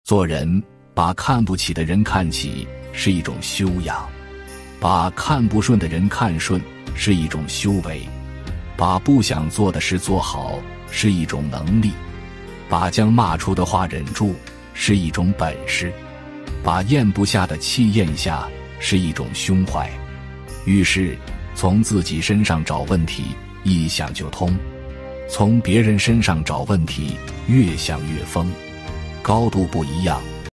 做人，把看不起的人看起是一种修养，把看不顺的人看顺是一种修为，把不想做的事做好是一种能力，把将骂出的话忍住是一种本事，把咽不下的气咽下是一种胸怀。遇事从自己身上找问题，一想就通；从别人身上找问题，越想越疯。高度不一样，